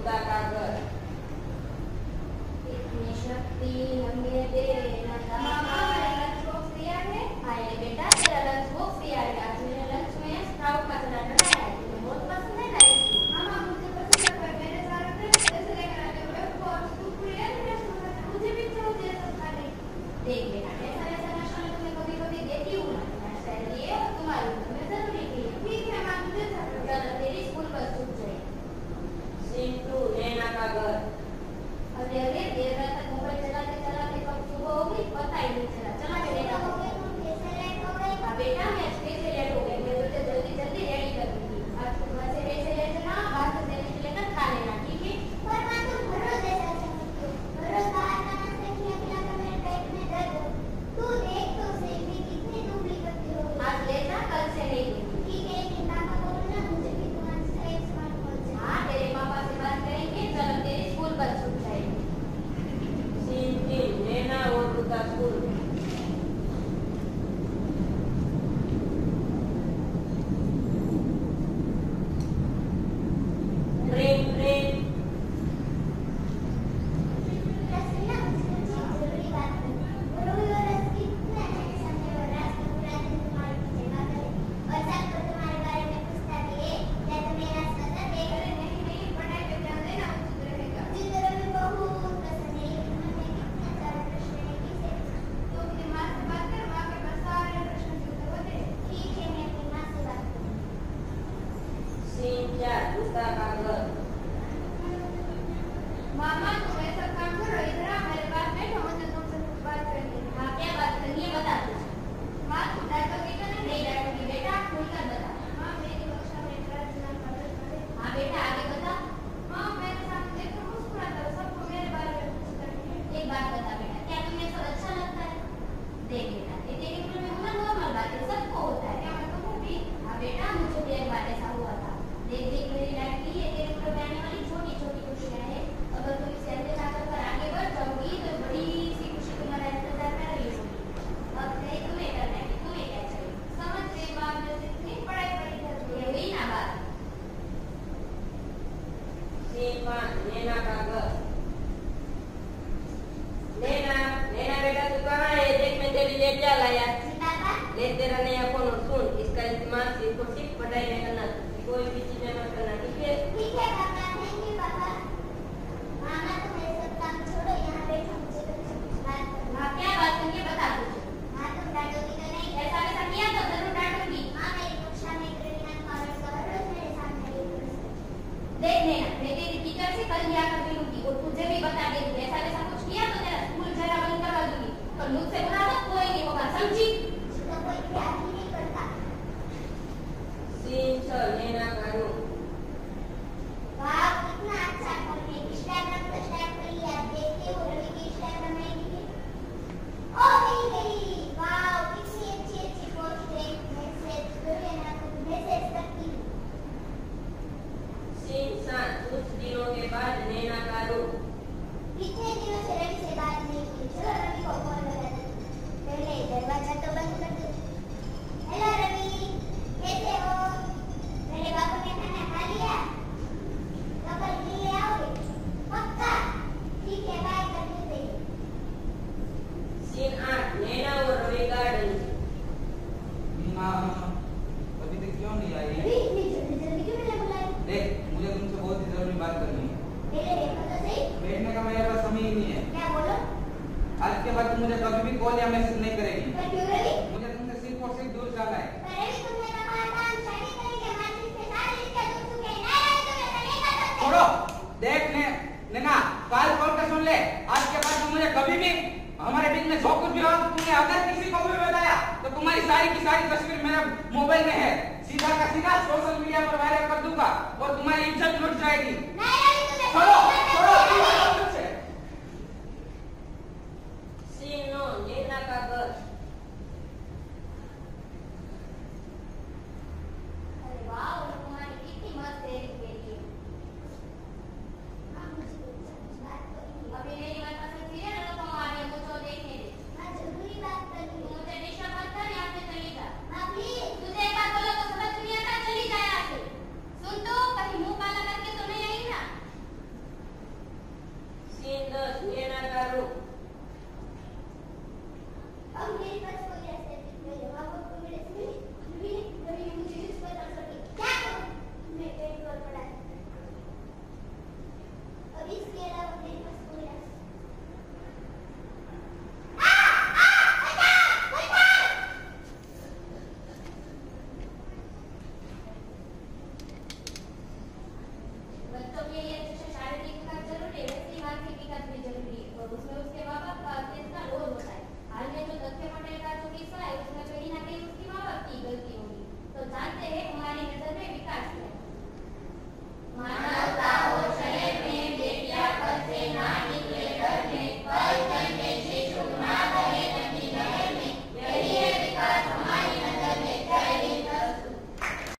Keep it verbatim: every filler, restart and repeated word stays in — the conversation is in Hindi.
जूता का घर। इतनी शक्ति हमें देना मामा लंच बॉक्स तैयार है। हाँ ये बेटा तेरा लंच बॉक्स तैयार है। आज मैंने लंच में स्प्राउट का सलाद बनाया है। तुम्हें बहुत पसंद है ना इसको? मामा मुझे पसंद है पर मेरे सारे फ्रेंड्स ऐसे लेकर आते हैं और कुरकुरे या मुझे भी चाहिए सब खाने। देख बेटा ऐसा ऐसा नाश्ता मैं तुम्हें कभी कभी देती हूँ ना। नाश्ता लिए और तुम्हारी तुम्हें जरूरी भी है। ठीक है माँ मुझे चलो तेरी स्कूल बस छूट जाए। सिंटू नैना का घर। अरे अरे देर रात तक मोबाइल चलाते चलाते कब सुबह हो गई पता ही नहीं चला। चला के बेटा हो गई तुम कैसे लेट हो गई? हाँ बेटा मैं कैसे लेट हो गई? मैं तुझे जल्दी जल्दी रेडी कर दूंगी। आज सुबह से वैसे लेट ना बाहर से सैंडविच लेकर खा लेना ठीक है? पर माँ तुम भरोस जैसा समझती हो। भरोस बाहर का नाश्ता खिला खिला कर मेरे पेट में दर्द हो। तू देख तो सही मैं कितनी दुबली पतली हो गई। आज लेना कल से नहीं दूंगी। ठीक है लेकिन पापा बोलो ना मुझे भी तुम्हारे से एक स्मार्टफोन चाहिए। हाँ तेरे पापा से बात करेंगे। चलो तेरी स्कूल बस छूट जाएगी। सिंटी नैना और जूता स्कूल। Train train. रसीला मुझसे कुछ जरूरी बात करनी है। बोलो वो रस कितना मेरे सामने और रात को पूरा दिन तुम्हारे पीछे भागा है और सबको तुम्हारे बारे में पूछता भी है। क्या तुम्हें रात पता है? अरे नहीं नहीं पढ़ाई पे ध्यान देना मुझे रहेगा। मुझे भी बहुत पसंद है लेकिन मन में कितना सारे प्रश्न है किसे पूछूं? तो अपनी माँ से बात कर। माँ के पास सारे प्रश्न के उत्तर होते हैं। ठीक है मैं अपनी माँ से बात करूँगी। सीन चार जूता का घर। मामा तुम ऐसा काम करो इधर आ मेरे पास बैठो मुझे तुमसे कुछ बात करनी है। हाँ क्या बात करनी है बता दो। माँ तुम डांटोगी तो नहीं? नहीं डांटूंगी बेटा खुलकर बता। माँ मेरी कक्षा में इतना दिमाग मदद करे। हाँ बेटा आगे बता। माँ मेरे सामने देखकर मुस्कुराता है सबको मेरे बारे में पूछता है। एक बात बता बेटा क्या तुम्हें सब अच्छा लगता है? देख बेटा ये तेरे दिल में होना नॉर्मल बात है सबको होता है। क्या मैं कहूँ भी? हाँ बेटा मुझे भी एक बार ऐसा हुआ था। देख देख मेरी लाडली ये तेरे ऊपर आने वाली छोटी छोटी खुशियाँ हैं। अगर तुम इसे अनदेखा कर कर आगे बढ़ जाओगी तो बड़ी सी खुशी तुम्हारा इंतजार कर रही होगी। अब नहीं तुम्हें करना है तुम्हें क्या चाहिए? समझ गई माँ मैं जितनी पढ़ाई पढ़ी कर ये हुई ना बात। सीन पाँच नैना का घर। नैना नैना बेटा तू कहाँ है? देख मैं तेरे लिए क्या लाया। पापा ले तेरा नया फोन और सुन इसका इस्तेमाल सिर्फ और सिर्फ पढ़ाई में करना। कोई भी चीजें मत करना ठीक है? ठीक है पापा थैंक यू पापा। मामा तुम ये सब काम छोड़ो यहाँ बैठो मुझे तुमसे कुछ बात करनी है। हाँ क्या बात करनी है बता मुझे। माँ तुम डांटोगी तो नहीं? ऐसा वैसा किया तो जरूर डांटूंगी। माँ मेरी कक्षा में ग्रेवियन कॉलर का हर रोज मेरे सामने ये प्रश्न है। देख लेना मैं तेरी टीचर से कल ही आकर मिलूंगी और तुझे भी बता देगी। ऐसा वैसा कुछ किया तो तेरा स्कूल जरा बंद करवा दूंगी। और मुझसे बुरा मत कोई नहीं होगा समझी? तो कोई ध्यान ही नहीं करता। सीन छह नैना का रूम। वाह कितना अच्छा फोन है। इंस्टाग्राम पर स्टार्ट कर लिया। देखते हो रवि की इंस्टाग्राम आईडी है। ओ मिल गई। वाह कितनी अच्छी अच्छी पोस्ट है। मैसेज करो ना तो मैसेज करती हूँ। सीन सात कुछ दिनों के बाद नैना का रूम। कितने दिनों से रवि से बात नहीं की। चलो रवि को कॉल लगा देते हैं। पहले दरवाजा तो बंद कर दो। हेलो रवि कैसे हो? मेरे बाबू ने खाना खा लिया? तो कल ले आओगे? पक्का? ठीक है बाय कर देते हैं। सीन आठ नैना और रवि गार्डन। मीना अभी तक क्यों नहीं आई है? रवि इतनी जल्दी जल्दी क्यों मैंने बुलाया? देख मुझे तुमसे बहुत ही जरूरी बात करनी है। पहले देखो तो सही। बैठने का मेरे पास समय ही नहीं है। क्या बोलो? आज के बाद तुम मुझे कभी भी कॉल या मैसेज नहीं करेगी। पर क्यों रवि? मुझे तुमसे सिर्फ और सिर्फ दूर जाना है। पर रवि तुमने तो कहा था हम शादी करेंगे। हमारे रिश्ते सारे रिश्ते टूट चुके हैं। नहीं रवि तुम ऐसा नहीं कर सकते। छोड़ो देख ने नैना काल कॉल कर सुन ले। आज के बाद तुम मुझे कभी भी हमारे बीच में जो कुछ भी हो तुमने अगर किसी को भी बताया तो तुम्हारी सारी की सारी तस्वीर मेरे मोबाइल में है। सीधा का सीधा सोशल मीडिया पर वायरल कर दूंगा और तुम्हारी इज्जत लुट जाएगी।